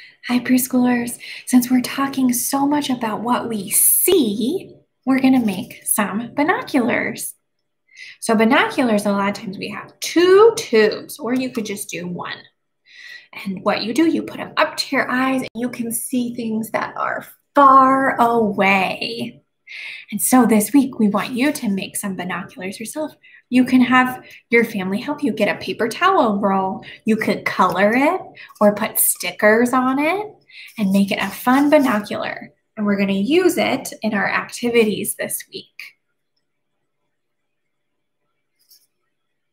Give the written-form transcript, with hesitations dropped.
Hi, preschoolers. Since we're talking so much about what we see, we're going to make some binoculars. So binoculars, a lot of times we have two tubes, or you could just do one. And what you do, you put them up to your eyes and you can see things that are far away. And so this week, we want you to make some binoculars yourself. You can have your family help you get a paper towel roll. You could color it or put stickers on it and make it a fun binocular. And we're going to use it in our activities this week.